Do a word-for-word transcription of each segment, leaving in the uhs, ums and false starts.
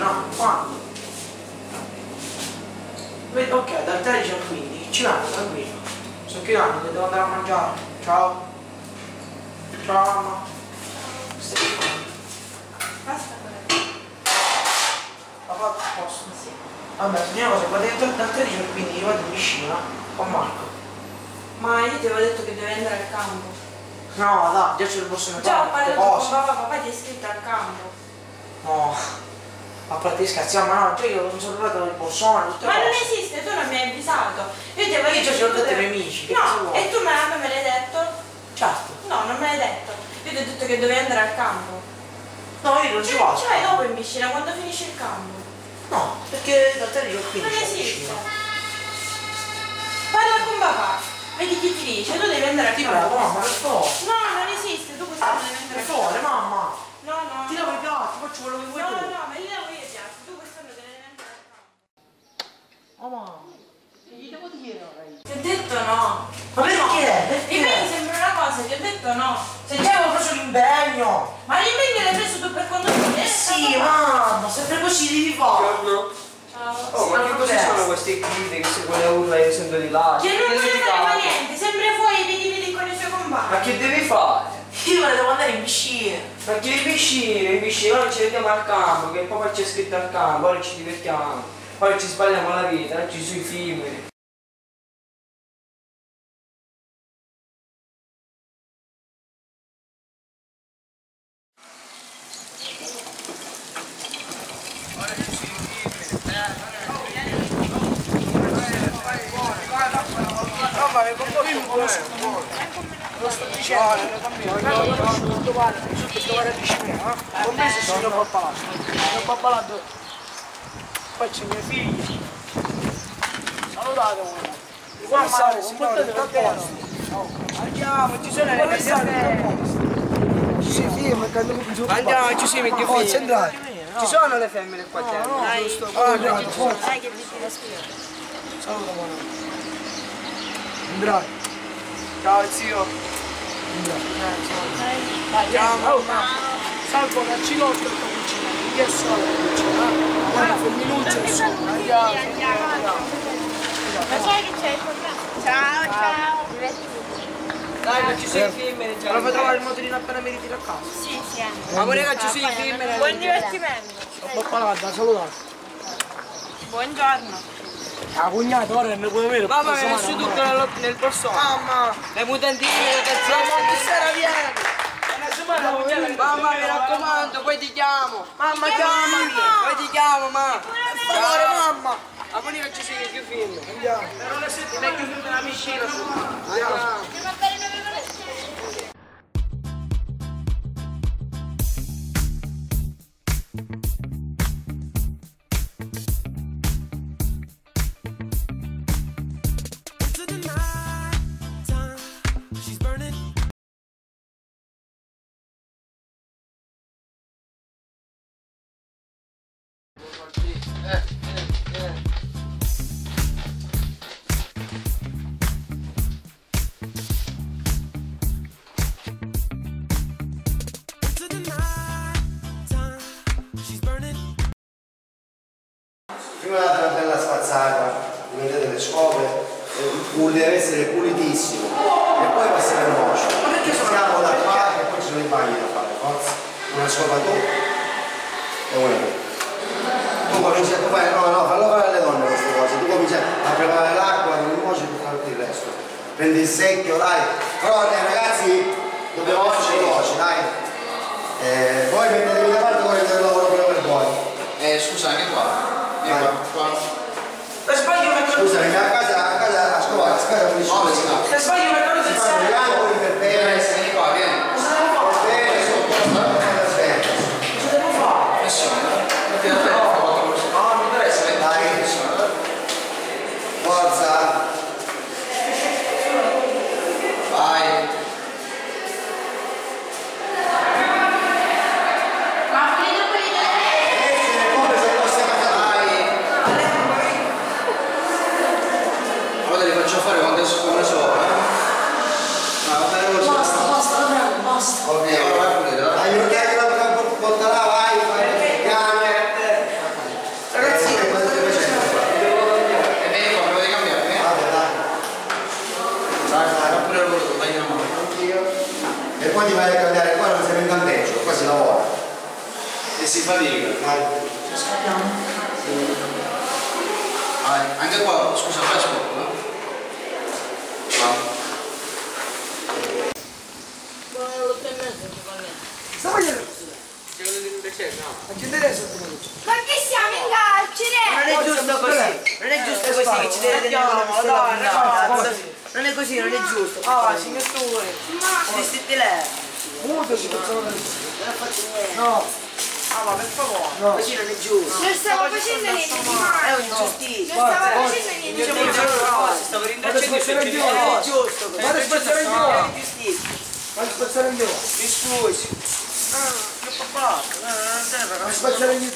piscina? Quando? Ok, dal tredici al quindici, ci vanno tranquillo. Sto chiudendo che devo andare a mangiare. Ciao. Ciao mamma. Stai facendo? Basta. Papà, posso? Sì. Vabbè, l'unica cosa, guardate dal tredici al quindici vado in piscina con Marco. Ma io ti avevo detto che devi andare al campo. No, dai, già ce lo possono fare. Già ho parlato con papà, papà ti è iscritto al campo. No, a parte scherziamo, ma no, cioè io non sono arrivato nel borsone, tutte Ma cose. non esiste, tu non mi hai avvisato. Io ti avevo Io già ce l'ho detto ai miei che- amici, che No, cosa vuoi? e tu me, me l'hai detto? Certo. No, non me l'hai detto. Io ti ho detto che dovevi andare al campo. No, io non ci vado. Ce l'hai dopo in piscina, quando finisce il campo. No, perché dal tredici al Non quindici esiste. Parla con papà. Vedi chi ti dice, tu devi andare al Ti campo. prego, mamma, per favore. No, non esiste, tu quest'anno devi andare Per al favore, campo. mamma. No, no. Ti lavo i piatti, faccio quello che vuoi No, tu. no, me li lavo io i piatti, tu quest'anno devi andare al campo. Oh mamma, che gli devo dire ora io? Ti ho detto no. Ma perché? Perché? E me mi sembra una cosa, ti ho detto no. Se già avevo preso l'impegno. Ma l'impegno l'hai preso tu per conto tuo? Eh sì, mamma, sempre così devi fare. Buongiorno. Ciao. Oh, ma che cosa sono queste grida, queste quelle urla che sento di là? Che non vuole fare mai niente, sempre fuori, vedi vedi con i suoi Ma compagni. che devi fare? Io me ne devo andare in piscina. Ma che in piscina, in piscina, ora ci vediamo al campo, che poi c'è scritto al campo, ora ci divertiamo, poi ci sbagliamo la vita, oggi sui film. Mamma, mi porto qui un po' lo sto dicendo, non lo conosco trovare, sotto trovare a piscina, eh? Con me se sono pappalato, sono pappalato, poi c'è mia figlia, salutate uno, qua stare, comportate per posto, andiamo, ci sono le cazzate, ci si firma, Andiamo, ci si mette forza, fine. entrate, Ci sono le femmine qua dentro? dai, entrate, forza, Dai che vi ti respiro. saluta buono, entrate. Ciao zio. Ciao, salvo che ci nostro sto cucinando, che sono cucinando, guarda femminuccia e sono, andiamo, Ma sai che c'è il programma? Ciao, ciao. Dai, che ci sono i femmine già. allora fai trovare il motorino appena mi ritiro a casa. Sì, sì. Ma pure che ci sono i femmine. Buon divertimento. Ho parlato, salutare. Buongiorno. La cognata ora ne puoi avere. Mamma mi ha messo tutto nel, nel borsone. Mamma, Le mutandine, le calzette. che sera vieni? Mamma mi raccomando, poi ti chiamo. Mamma chiamami. Poi ti chiamo, ma. Per favore, mamma. Ma poi che ci sono più film. Andiamo. Però le sette non è chiusa la piscina. Andiamo. Andiamo a fare una Prima date una bella spazzata, mettete le scope, eh, deve essere pulitissimo e poi passare il mocio. Ma perché sono siamo da perché? fare e poi ci sono i bagni da fare, forza. Una scopa tu e una tu. Tu cominci a fare, no, no, fallo fare alle donne queste cose, tu cominci a preparare l'acqua, il mocio e tutto il resto. Prendi il secchio, dai. Però eh, ragazzi, dobbiamo essere veloci, dai. Eh, voi mettetevi da parte quello del lavoro pure per voi. Eh, scusa, anche qua. Vieni Vai. qua, qua. Se sbaglio metto... Scusami, a casa, a casa, a scuola, a casa non No, mi si va. Se sbaglio metto Si del fanno gli secco. angoli per bene. Vieni qua, vieni. Cosa devo fare? Bene, aspetta. Cosa devo fare? Pressione. Metti la testa, quattro così. No, non mi interessa, metti la Dai. pressione. Forza. Vai. si fatica. Vai. Vai, anche qua, scusa, fai sport, no? Va. Sta facendo? A chi interessa? Ma che siamo in carcere? Non è giusto così, non è giusto così che ci deve tenere una persona blindata. Non è così, non è giusto. Ah, si mette pure. Ti stitti lei. Muto si facciamo Non faccio niente. No. Ah, ma per favore, No. così non è giusto. Non stavo facendo niente di male. È un'ingiustizia. Non stavo facendo niente di Io male. mi dico una cosa, stavo rintracciando i suoi genitori. Non è giusto così. Vado a spazzare in Non giù. è giustizia. Vado a spazzare in giù. Mi scusi. Che papà? Non serve. Vado a spazzare in giù.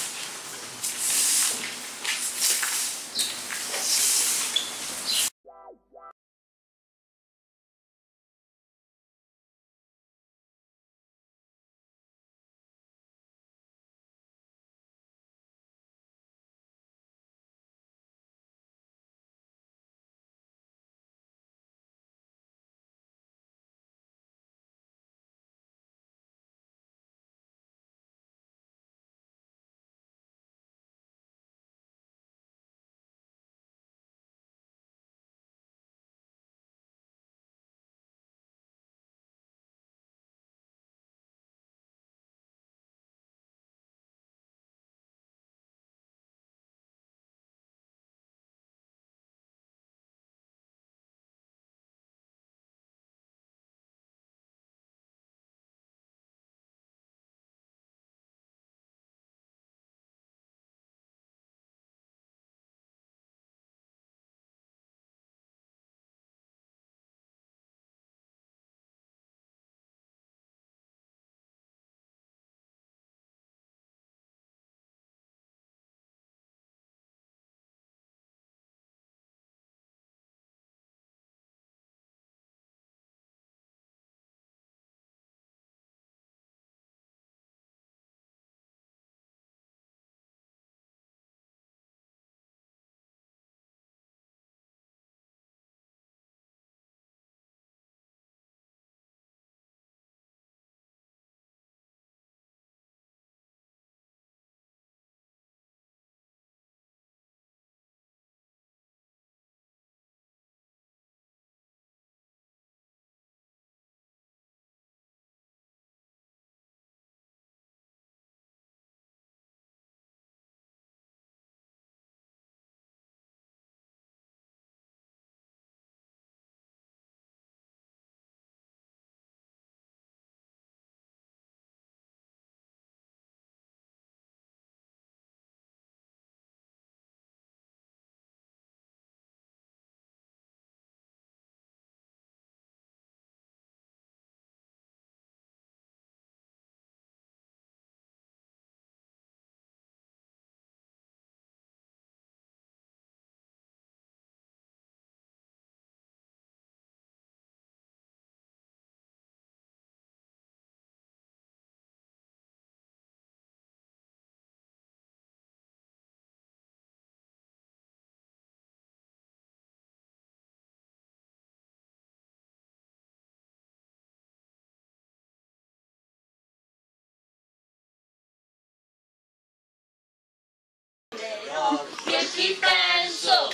Che ci penso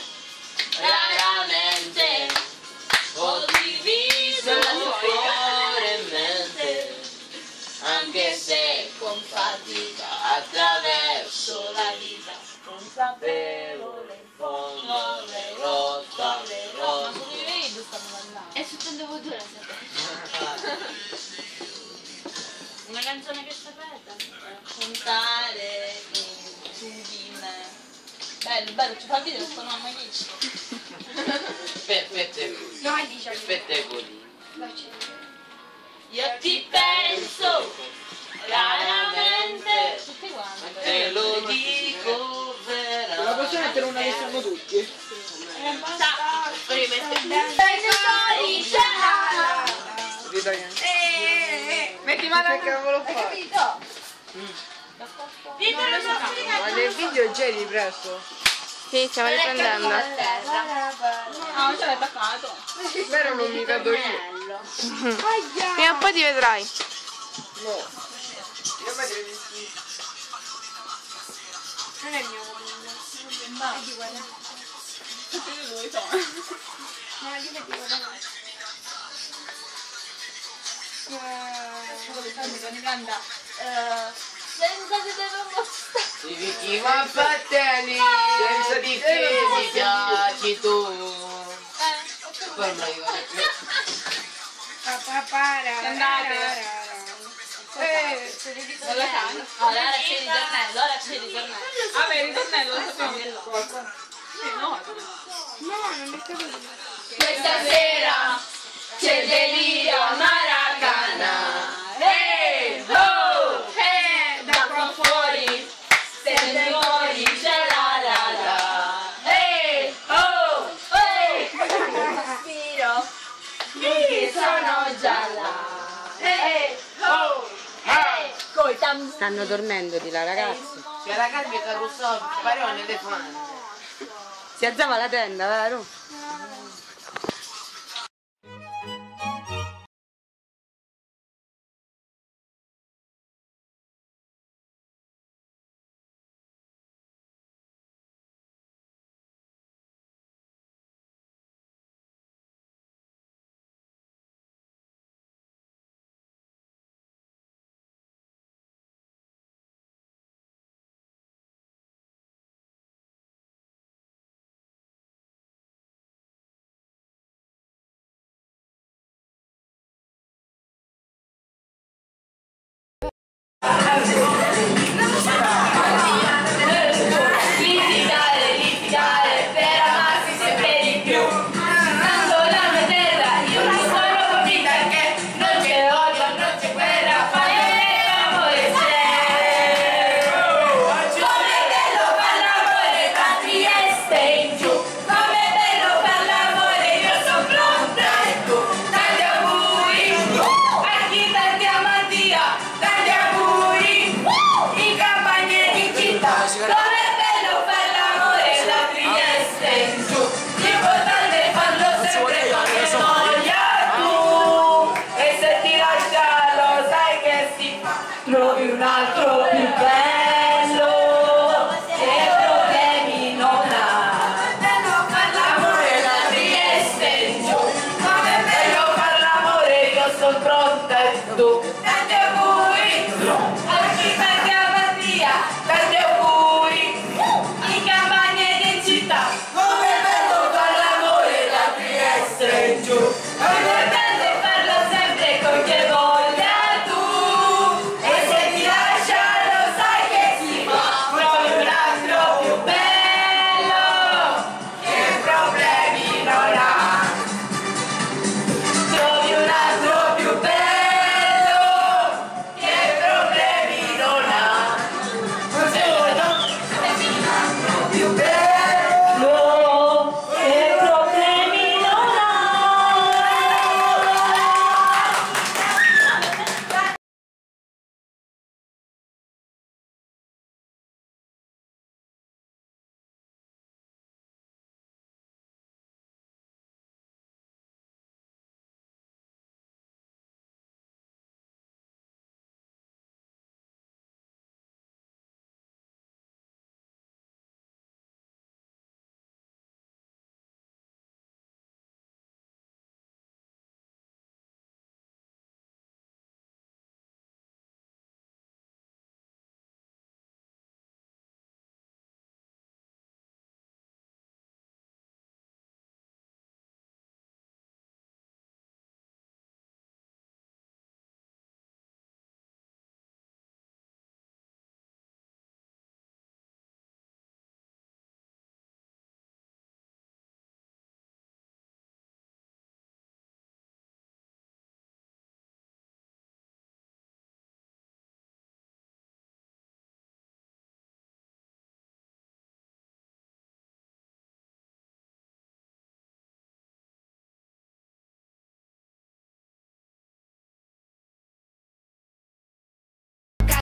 raramente, ho diviso cuore e mente, anche se con fatica attraverso la vita, consapevole in fondo le rotta, le rotta. È successo due una canzone che sapete? Contare su di me. Bello, bello, ci fa vedere sto mamma dice. No, dice. Spettacoli. Io ti penso raramente, tutti quanti. Te lo dico veramente. La possiamo mettere una che siamo tutti? Sta, rimetti. Metti mano Che cavolo fa? Ma nel video già è ripreso. Sì, stiamo riprendendo. Ah, non ce l'hai attaccato. Spero non mi cado io. Prima o poi ti vedrai. No. Io mi devo Non è il mio comunque. È di quella. Perché lui so. No, di che di quella. Mi canta. Senza che devo mostrare. Di chi va fatteni, senza di te mi piaci tu. Poi me la ricordo. Andate. Eh, Non la sai? Ora c'è il ritornello, ora c'è il ritornello. Ah, beh, il ritornello lo sappiamo. No, no, non mi capito. questa sera c'è delirio a Maracana. Ehi, oh, eh, da qua fuori, se ne muori c'è la la la. Ehi, oh, ehi, respiro, che sono gialla. Ehi, oh, ehi, coi tamburi. Stanno dormendo di là, ragazzi. Che la calma è carrozzò, pareva un elefante. Si alzava la tenda, vero?